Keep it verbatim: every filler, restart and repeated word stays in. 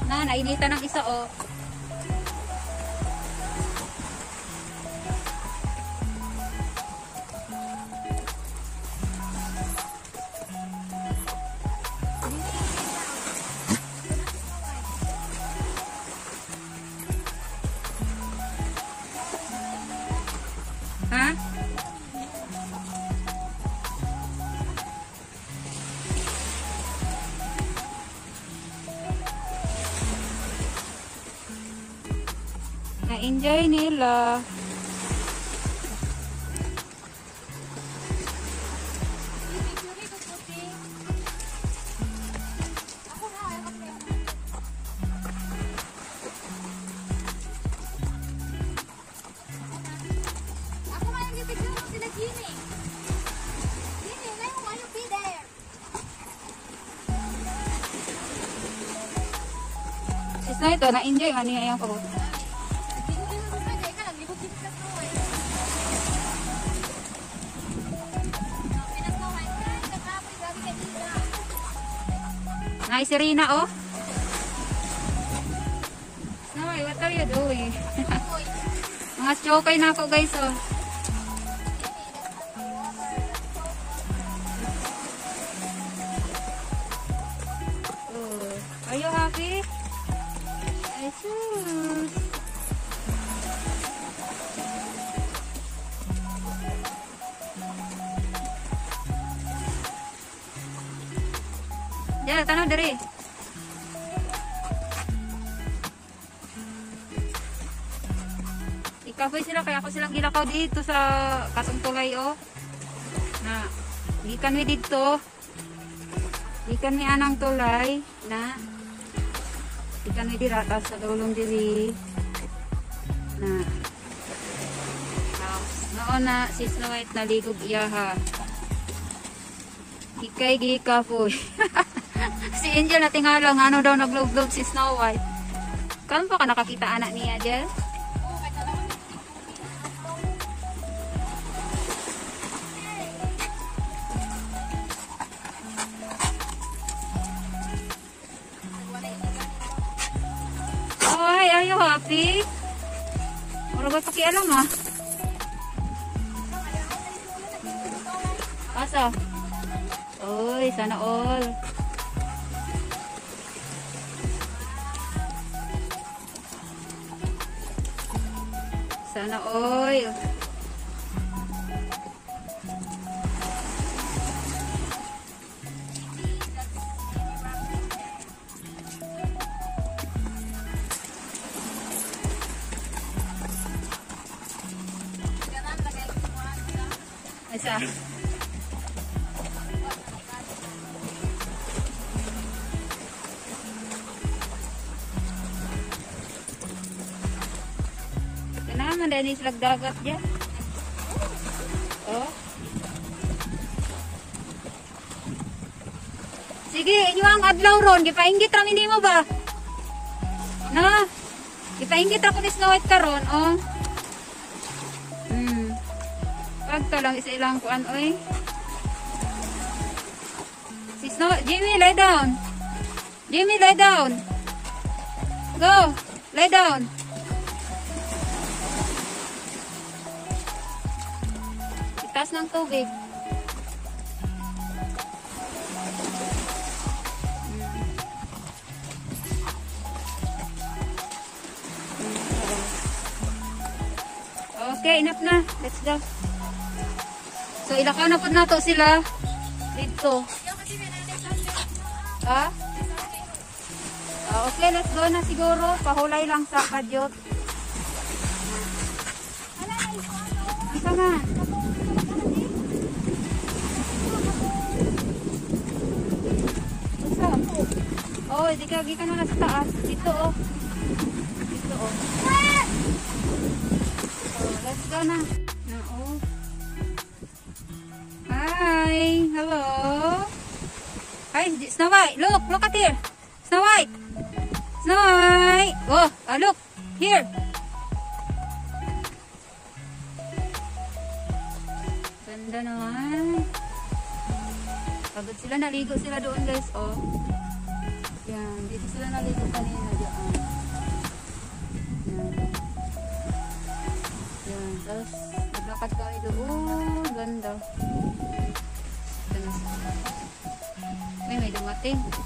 Na, nainitan ng isa, oh. Ha? Na-enjoy nila. Isna ito, na-enjoy nga niya yung pagod. Nay, si Rina, oh. Snowy, what are you doing? Mga chokay na ako, guys, oh. Oh. Are you happy? Ay, sus. Ya, tanah dari. Ikapoy sila kaya ako silang gilakaw dito sa Kasong Tulay, oh. Na gikan mi dito. Gikan mi anang tulay na gikan mi dira sa dulong diri. Na noon na si Snow White naligog iyaha. Ikay gikapoy. Si Angel na tingalang ano daw naglog-log si Snow White. Kano pa ka nakakita anak niya, Angel? Oh, ay, are you happy? Wala ba pakialam, ha? Asa? Oy, sana all. Sana oil. Asa? Naman dahil silag dagat dyan. Oh. Sige, inyo ang adlaw ron. Gipainggit rami mo ba? Na? Gipainggit ako ni Snow White karon, oh. Hmm. Pagto lang isa ilang kuan, oy. Si Snow, Jimmy, lay down. Jimmy, lay down. Go, lay down. Taas ng tubig. Okay, enough na. Let's go. So, ilakaw na po na to sila. Dito. Ah? Ah, okay, let's go na siguro. Pahulay lang sa kadyot. Asa na? Oh, di ka gikan na sa taas. Dito, oh. Dito, oh. So, let's go na. Na, oh. Hi. Hello. Hi, Snow White. Look, look at here. Snow White. Snow White. Oh, uh, look. Here. Ganda naman. Pagod sila, naligo sila doon, guys, oh. Yan, dito sila naligo kanina. ate.